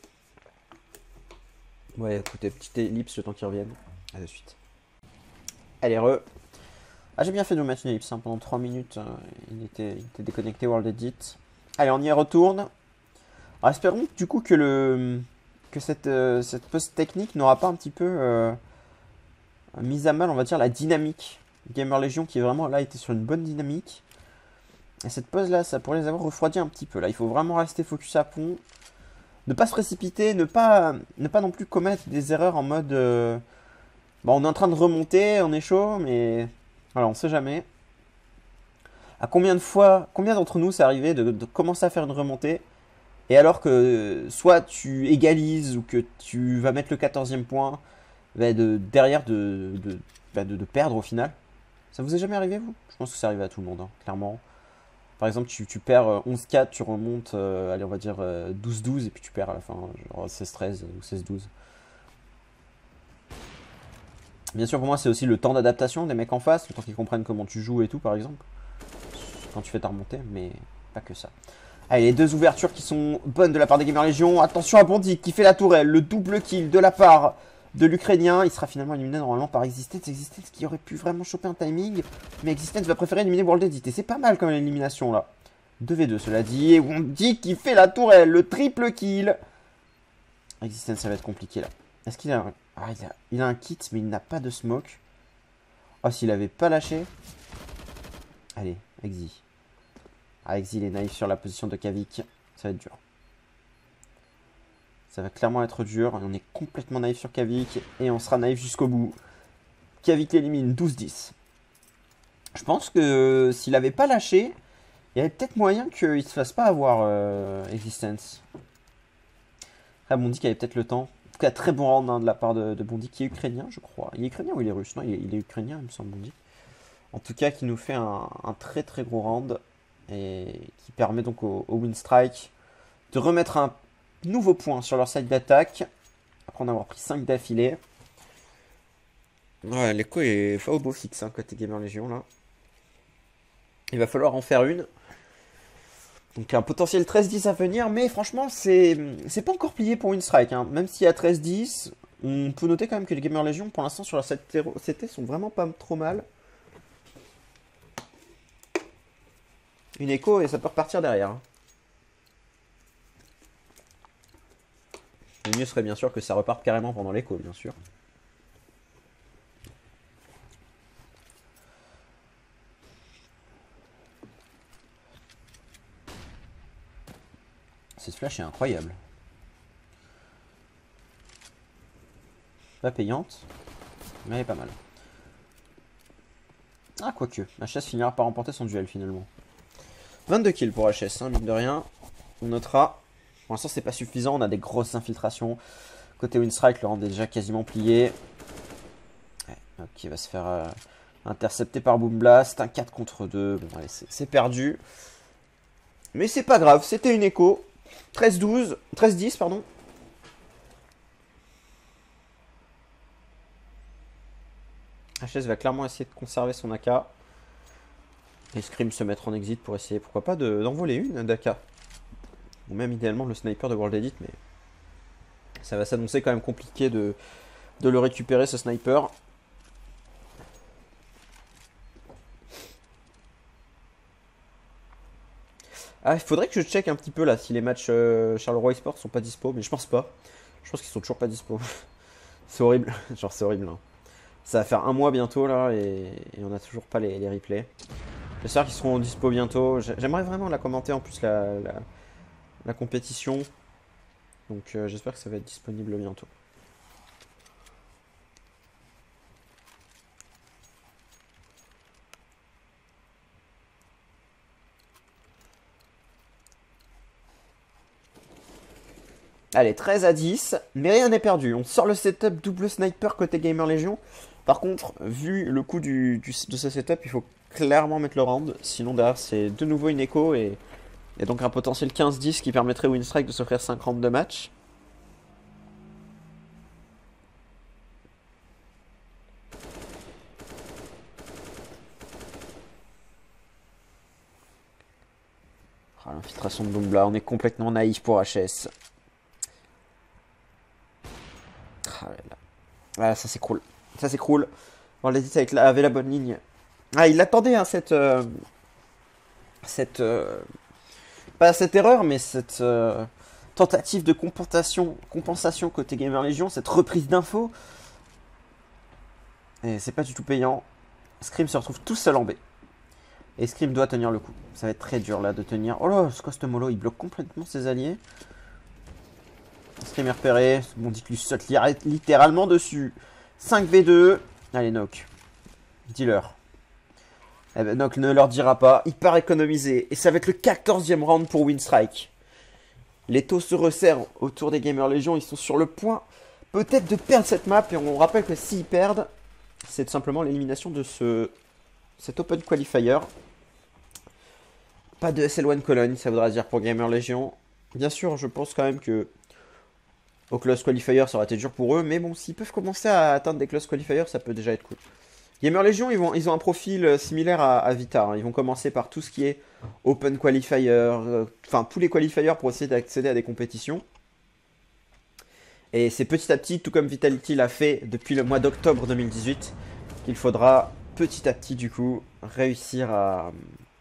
Ouais, écoutez, petite ellipse le temps qu'ils reviennent. À de suite. Allez, re. Ah, j'ai bien fait de me mettre une ellipse hein, pendant trois minutes. euh, il, était, il était déconnecté World Edit. Allez, on y retourne. Alors, espérons du coup que le, que cette, euh, cette pause technique n'aura pas un petit peu euh, mis à mal, on va dire, la dynamique. Gamer Legion qui vraiment là était sur une bonne dynamique. Et cette pause là, ça pourrait les avoir refroidis un petit peu. Là, il faut vraiment rester focus à fond. Ne pas se précipiter, ne pas, ne pas non plus commettre des erreurs en mode... Euh, bon, on est en train de remonter, on est chaud, mais... Voilà, on sait jamais. À combien de fois, combien d'entre nous c'est arrivé de, de commencer à faire une remontée et alors que soit tu égalises ou que tu vas mettre le quatorzième point, bah de, derrière de, de, bah de, de perdre au final. Ça vous est jamais arrivé, vous? Je pense que ça arrive à tout le monde, hein, clairement. Par exemple, tu, tu perds onze quatre, tu remontes, euh, allez, on va dire euh, douze douze, et puis tu perds à la fin, genre seize treize ou seize douze. Bien sûr, pour moi, c'est aussi le temps d'adaptation des mecs en face, le temps qu'ils comprennent comment tu joues et tout, par exemple. Quand tu fais ta remontée, mais pas que ça. Allez, les deux ouvertures qui sont bonnes de la part des Gamer Legion. Attention à Bondy qui fait la tourelle, le double kill de la part de l'Ukrainien. Il sera finalement éliminé normalement par Existence. Existence qui aurait pu vraiment choper un timing. Mais Existence va préférer éliminer World Edit. Et c'est pas mal comme élimination là. deux v deux cela dit. Et Bondy qui fait la tourelle, le triple kill. Existence, ça va être compliqué là. Est-ce qu'il a... Un... Ah, il a... il a un kit mais il n'a pas de smoke. Oh, s'il avait pas lâché. Allez, Exi. Ah, Exi, il est naïf sur la position de Kavik. Ça va être dur. Ça va clairement être dur. On est complètement naïf sur Kavik. Et on sera naïf jusqu'au bout. Kavik l'élimine douze dix. Je pense que s'il n'avait pas lâché, il y avait peut-être moyen qu'il ne se fasse pas avoir euh, Existence. Après, Bondy qui avait peut-être le temps. En tout cas, très bon round hein, de la part de, de Bondy qui est ukrainien, je crois. Il est ukrainien ou il est russe? Non, il est, il est ukrainien, il me semble, Bondy. En tout cas, qui nous fait un, un très très gros round. Et qui permet donc au, au Winstrike de remettre un nouveau point sur leur side d'attaque. Après en avoir pris cinq d'affilée. Ouais, l'écho est pas au beau fixe hein, côté Gamer Legion là. Il va falloir en faire une. Donc un potentiel treize dix à venir, mais franchement c'est pas encore plié pour Winstrike. Hein. Même s'il y a treize dix, on peut noter quand même que les Gamer Legion pour l'instant sur leur C T sont vraiment pas trop mal. Une écho et ça peut repartir derrière. Hein. Le mieux serait bien sûr que ça reparte carrément pendant l'écho, bien sûr. Cette flash est incroyable. Pas payante, mais elle est pas mal. Ah, quoique. H S finira par remporter son duel finalement. vingt-deux kills pour H S, hein, mine de rien. On notera. Pour l'instant, c'est pas suffisant. On a des grosses infiltrations. Côté Winstrike, le rang est déjà quasiment plié. Ouais, donc, il va se faire euh, intercepter par Boom Blast. Un quatre contre deux. Bon, allez, c'est perdu. Mais c'est pas grave. C'était une écho. treize douze. treize dix, pardon. H S va clairement essayer de conserver son A K. Et Scream se mettre en exit pour essayer, pourquoi pas, d'envoler une d'A K. Ou même idéalement le sniper de World Edit, mais ça va s'annoncer quand même compliqué de, de le récupérer ce sniper. Ah, il faudrait que je check un petit peu là si les matchs euh, Charleroi eSport sont pas dispo, mais je pense pas. Je pense qu'ils sont toujours pas dispo. C'est horrible, genre c'est horrible. Hein. Ça va faire un mois bientôt là et, et on a toujours pas les, les replays. J'espère qu'ils seront dispo bientôt. J'aimerais vraiment la commenter en plus la, la, la compétition. Donc euh, j'espère que ça va être disponible bientôt. Allez, treize à dix, mais rien n'est perdu. On sort le setup double sniper côté Gamer Legion. Par contre, vu le coût du, du, de ce setup, il faut clairement mettre le round. Sinon, derrière, c'est de nouveau une écho et, et donc un potentiel quinze dix qui permettrait au Winstrike de s'offrir cinq rounds de match. Ah, l'infiltration de Boombla, on est complètement naïf pour H S. Ah, là, là. Voilà, ça s'écroule. Ça s'écroule. On l'a dit avec la, avait la bonne ligne. Ah, il attendait hein, cette... Euh, cette... Euh, pas cette erreur, mais cette... Euh, tentative de compensation, compensation côté Gamer Legion, cette reprise d'infos. Et c'est pas du tout payant. Scream se retrouve tout seul en B. Et Scream doit tenir le coup. Ça va être très dur là de tenir. Oh là, ce Coste Molo, il bloque complètement ses alliés. Scream est repéré. Bondic lui saute littéralement dessus. cinq v deux. Allez, Nock. Dis-leur. Eh ben, Nock ne leur dira pas. Il part économiser. Et ça va être le quatorzième round pour Winstrike. Les taux se resserrent autour des Gamer Legion. Ils sont sur le point peut-être de perdre cette map. Et on rappelle que s'ils perdent, c'est tout simplement l'élimination de ce, cet Open Qualifier. Pas de S L un Cologne, ça voudra dire pour Gamer Legion. Bien sûr, je pense quand même que au Close Qualifier, ça aurait été dur pour eux. Mais bon, s'ils peuvent commencer à atteindre des Close Qualifiers, ça peut déjà être cool. Gamer Legion, ils, vont, ils ont un profil similaire à, à Vita. Hein. Ils vont commencer par tout ce qui est Open Qualifier, euh, enfin tous les qualifiers pour essayer d'accéder à des compétitions. Et c'est petit à petit, tout comme Vitality l'a fait depuis le mois d'octobre deux mille dix-huit, qu'il faudra petit à petit du coup réussir à,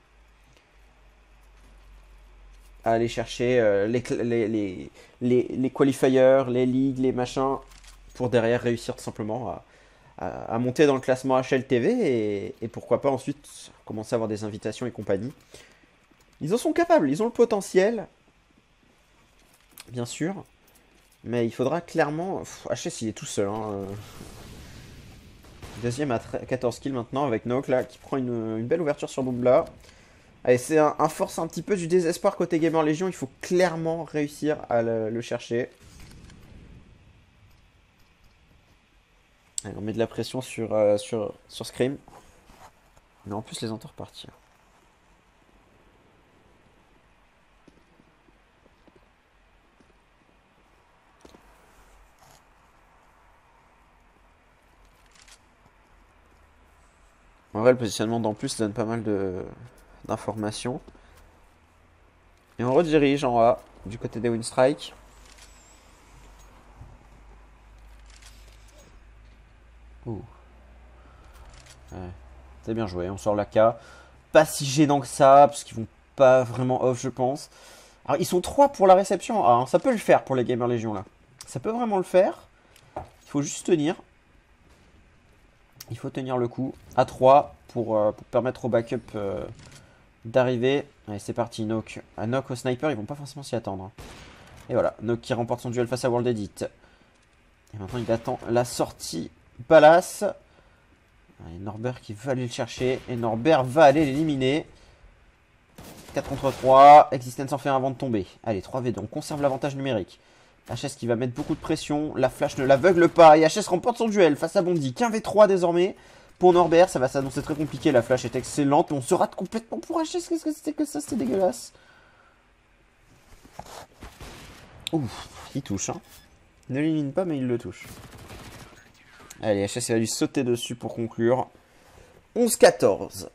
à aller chercher euh, les, les, les, les, les qualifiers, les ligues, les machins, pour derrière réussir tout simplement à, à, à monter dans le classement H L T V et, et pourquoi pas ensuite commencer à avoir des invitations et compagnie. Ils en sont capables, ils ont le potentiel, bien sûr. Mais il faudra clairement... H S il est tout seul. Hein. Deuxième à quatorze kills maintenant avec Nock là qui prend une, une belle ouverture sur Bombla. Allez, c'est un, un force un petit peu du désespoir côté Gamer Legion. Il faut clairement réussir à le, le chercher. Allez, on met de la pression sur, euh, sur, sur Scream. Mais en plus les entends repartir. En vrai, le positionnement d'en plus donne pas mal d'informations. Et on redirige en A, du côté des Winstrike. Ouh. Ouais. C'est bien joué, on sort la K. Pas si gênant que ça, parce qu'ils vont pas vraiment off, je pense. Alors, ils sont trois pour la réception. Alors, ça peut le faire pour les Gamer Legion, là. Ça peut vraiment le faire. Il faut juste tenir. Il faut tenir le coup à trois pour, euh, pour permettre au backup euh, d'arriver. Allez, c'est parti, Nock. À Nock au sniper, ils vont pas forcément s'y attendre. Et voilà, Nock qui remporte son duel face à World Edit. Et maintenant, il attend la sortie Palace. Allez, Norbert qui veut aller le chercher. Et Norbert va aller l'éliminer. quatre contre trois. Existence en fait un avant de tomber. Allez, trois v deux. On conserve l'avantage numérique. H S qui va mettre beaucoup de pression. La flash ne l'aveugle pas. Et H S remporte son duel face à Bondic. un v trois désormais. Pour Norbert, ça va s'annoncer très compliqué. La flash est excellente. Mais on se rate complètement pour H S. Qu'est-ce que c'était que ça? C'était dégueulasse. Ouf, il touche. Hein. Il ne l'élimine pas, mais il le touche. Allez, H S va lui sauter dessus pour conclure. onze quatorze.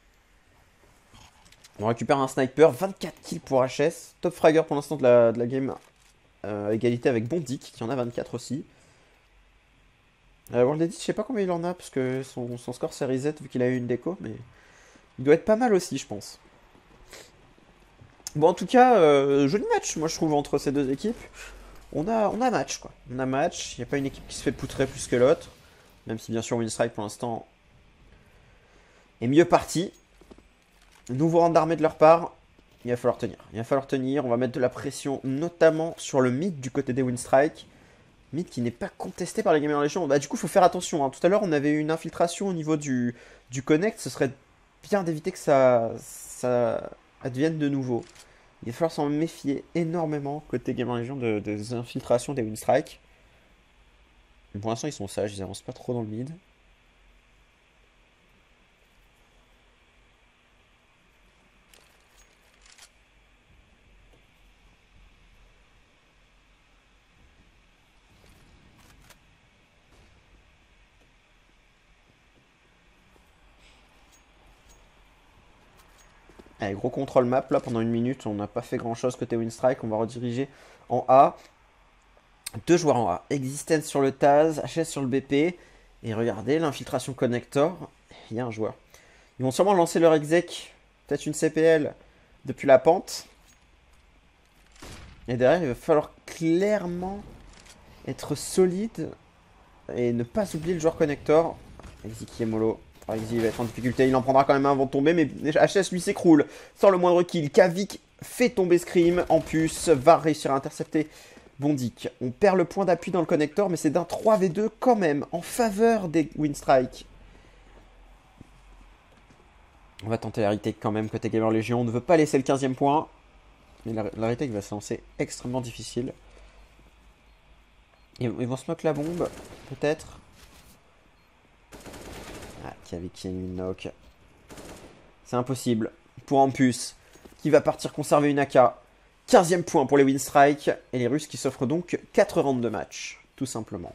On récupère un sniper. vingt-quatre kills pour H S. Top fragger pour l'instant de la, de la game. Euh, égalité avec Bondic qui en a vingt-quatre aussi. Euh, World Edit, je sais pas combien il en a parce que son, son score c'est reset vu qu'il a eu une déco, mais il doit être pas mal aussi, je pense. Bon, en tout cas, euh, joli match, moi je trouve, entre ces deux équipes. On a, on a match quoi. On a match. Il n'y a pas une équipe qui se fait poutrer plus que l'autre, même si bien sûr Winstrike pour l'instant est mieux parti. Nouveau rang d'armée de leur part. Il va falloir tenir. Il va falloir tenir. On va mettre de la pression, notamment sur le mid du côté des Winstrike. Mid qui n'est pas contesté par les Gamer Legion. Bah, du coup, il faut faire attention. Hein. Tout à l'heure, on avait eu une infiltration au niveau du, du connect. Ce serait bien d'éviter que ça, ça advienne de nouveau. Il va falloir s'en méfier énormément côté Gamer Legion de, des infiltrations des Winstrike. Pour l'instant, ils sont sages. Ils avancent pas trop dans le mid. Allez, gros contrôle map là pendant une minute, on n'a pas fait grand chose côté Winstrike, on va rediriger en A. Deux joueurs en A, Existence sur le Taz, H S sur le B P, et regardez l'infiltration connector, il y a un joueur. Ils vont sûrement lancer leur exec, peut-être une C P L depuis la pente. Et derrière, il va falloir clairement être solide et ne pas oublier le joueur connector. Exi qui est mollo. Exi va être en difficulté, il en prendra quand même un avant de tomber, mais H S lui s'écroule sans le moindre kill. Kavik fait tomber Scream, en plus va réussir à intercepter Bondik. On perd le point d'appui dans le connector, mais c'est d'un trois v deux quand même, en faveur des Winstrike. On va tenter la retake quand même côté Gamer Legion, on ne veut pas laisser le quinzième point. Mais la, la retake va se lancer extrêmement difficile. Ils, ils vont smoke la bombe, peut-être. Ah, Kavik qui a une knock. C'est impossible. Pour Ampus, qui va partir conserver une A K. quinzième point pour les Winstrike. Et les Russes qui s'offrent donc quatre rounds de match. Tout simplement.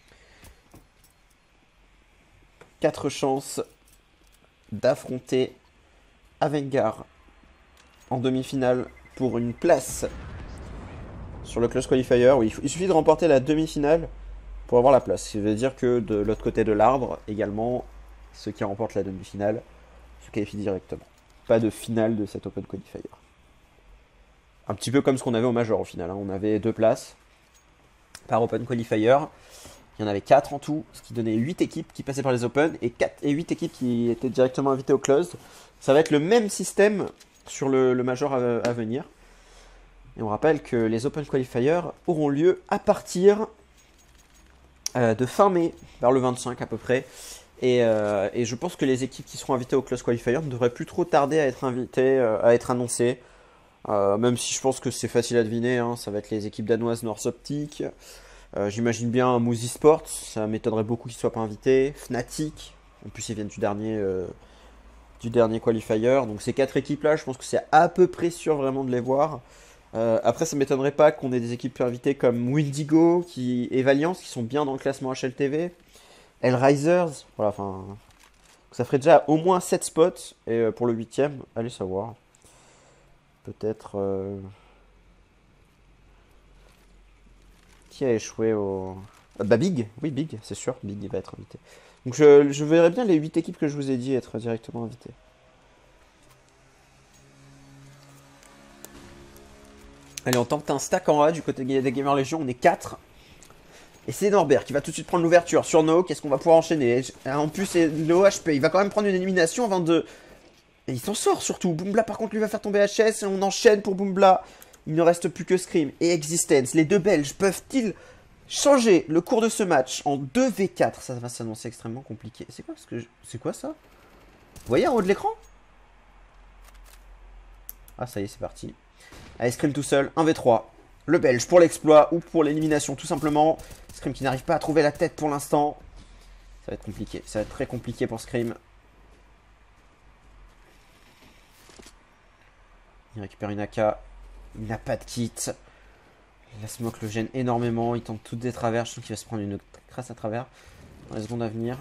quatre chances d'affronter Avengar en demi-finale pour une place sur le Close Qualifier. Oui, il suffit de remporter la demi-finale pour avoir la place. Ce qui veut dire que de l'autre côté de l'arbre, également, ceux qui remportent la demi-finale se qualifient directement. Pas de finale de cet Open Qualifier. Un petit peu comme ce qu'on avait au Major au final. Hein. On avait deux places par Open Qualifier. Il y en avait quatre en tout, ce qui donnait huit équipes qui passaient par les Open et, quatre, et huit équipes qui étaient directement invitées au Closed. Ça va être le même système sur le, le Major à, à venir. Et on rappelle que les Open Qualifiers auront lieu à partir euh, de fin mai, vers le vingt-cinq à peu près. Et, euh, et je pense que les équipes qui seront invitées au Close Qualifier ne devraient plus trop tarder à être invitées, euh, à être annoncées. Euh, même si je pense que c'est facile à deviner, hein, ça va être les équipes danoises North Optic. Euh, J'imagine bien Moosey Sports, ça m'étonnerait beaucoup qu'ils ne soient pas invités. Fnatic, en plus ils viennent du dernier, euh, du dernier qualifier. Donc ces quatre équipes-là, je pense que c'est à peu près sûr vraiment de les voir. Euh, après, ça ne m'étonnerait pas qu'on ait des équipes invitées comme Windigo qui, et Valiance qui sont bien dans le classement H L T V. Hellraisers, voilà, enfin, ça ferait déjà au moins sept spots. Et euh, pour le huitième, allez savoir. Peut-être... Euh... Qui a échoué au... Bah Big, oui Big, c'est sûr, Big il va être invité. Donc je, je verrai bien les huit équipes que je vous ai dit être directement invitées. Allez, on tente un stack en A du côté des Gamer Legion, on est quatre. Et c'est Norbert qui va tout de suite prendre l'ouverture sur No, qu'est-ce qu'on va pouvoir enchaîner? En plus c'est le O H P, il va quand même prendre une élimination avant de... Et il s'en sort surtout, Boombla par contre lui va faire tomber H S et on enchaîne pour Boombla. Il ne reste plus que Scream et Existence. Les deux Belges peuvent-ils changer le cours de ce match en deux v quatre? Ça va s'annoncer extrêmement compliqué. C'est quoi, que je... c'est quoi ça? Vous voyez en haut de l'écran? Ah ça y est, c'est parti. Allez, Scream tout seul, un v trois. Le Belge pour l'exploit ou pour l'élimination tout simplement. Scream qui n'arrive pas à trouver la tête pour l'instant. Ça va être compliqué, ça va être très compliqué pour Scream. Il récupère une A K. Il n'a pas de kit. La smoke le gêne énormément. Il tente toutes des travers. Je trouve qu'il va se prendre une crasse à travers dans les secondes à venir.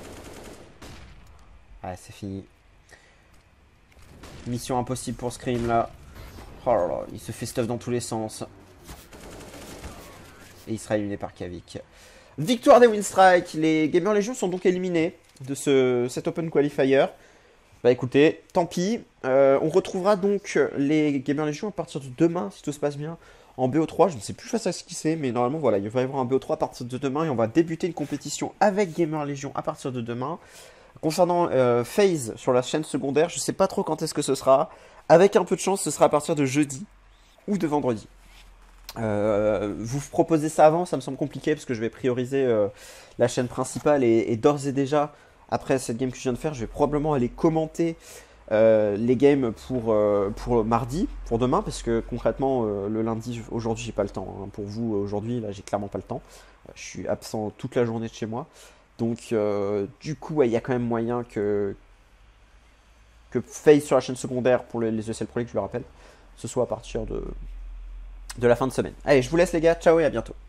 Ah, c'est fini. Mission impossible pour Scream là. Oh là là, il se fait stuff dans tous les sens. Et il sera éliminé par Kavik. Victoire des Winstrike. Les Gamer Legion sont donc éliminés de ce, cet Open Qualifier. Bah écoutez, tant pis. Euh, on retrouvera donc les Gamer Legion à partir de demain, si tout se passe bien, en B O trois. Je ne sais plus face à ce qui c'est, mais normalement, voilà, il va y avoir un B O trois à partir de demain et on va débuter une compétition avec Gamer Legion à partir de demain. Concernant euh, FaZe sur la chaîne secondaire, je ne sais pas trop quand est-ce que ce sera. Avec un peu de chance, ce sera à partir de jeudi ou de vendredi. Euh, vous proposez ça avant, ça me semble compliqué parce que je vais prioriser euh, la chaîne principale et, et d'ores et déjà... Après cette game que je viens de faire, je vais probablement aller commenter euh, les games pour, euh, pour mardi, pour demain, parce que concrètement, euh, le lundi, aujourd'hui, j'ai pas le temps. Hein. Pour vous, aujourd'hui, là, j'ai clairement pas le temps. Euh, je suis absent toute la journée de chez moi. Donc, euh, du coup, il ouais, y a quand même moyen que, que FaZe sur la chaîne secondaire pour les, les E S L Pro League, je le rappelle, ce soit à partir de, de la fin de semaine. Allez, je vous laisse les gars, ciao et à bientôt.